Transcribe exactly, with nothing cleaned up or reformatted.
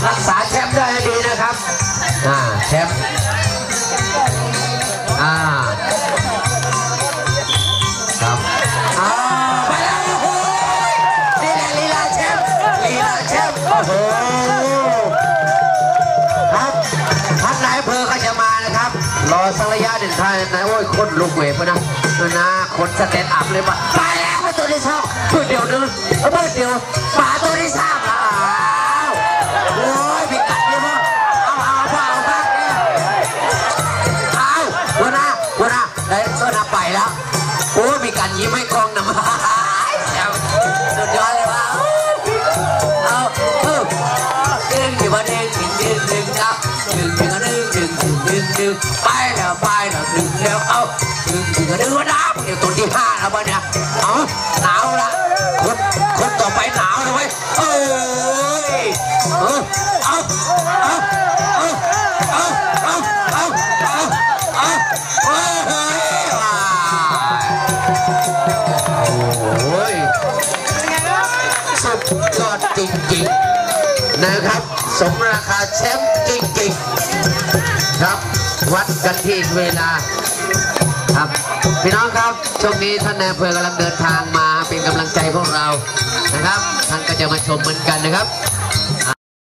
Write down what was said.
รักษาแชมป์ได้ให้ดีนะครับอ่าแชมป์อ่าครับอ่าไปแล้วโอ้โหนี่แหละลีลาแชมป์ลีลาแชมป์โอ้โหครับท่านนายอำเภอก็จะมานะครับรอสักระยะหนึ่งท่านนายโอ้ยคนลุกเวฟนะนะคนสเตตอัพเลยมาไปแล้วตัวที่สองเพื่อเดียวนึงเพื่อเดียวป่าตัวที่สามแล้วโอ้ยพิกัดเยอะมากเอาเอาเอาเอาบ้างเนี่ยเอาตัวหน้าตัวหน้าได้ตัวหน้าไปแล้วโอ้มีการยิ้มให้กองน้ำสุดยอดเลยว่าเอาเออเด้งอยู่มาเด้งดึงดึงดึงครับดึงดึงดึงดึงดึงดึงดึงไปแล้วไปแล้วดึงแล้วเอาดึงดึงดึงว่าน้ำเดี๋ยวตัวที่ห้าแล้วบ้าเนี่ยเอาหนาวละคนคนต่อไปหนาวเลยเอ้ยเออเอาเอาเอาเอาเอาเอาเอาเอาเฮ้ยโอ้ยสุดยอดจริงๆนะครับสมราคาแชมป์จริงๆครับวัดกันที่เวลาครับพี่น้องครับช่วงนี้ท่านนายอำเภอกำลังเดินทางมาเป็นกำลังใจพวกเรานะครับท่านก็จะมาชมเหมือนกันนะครับ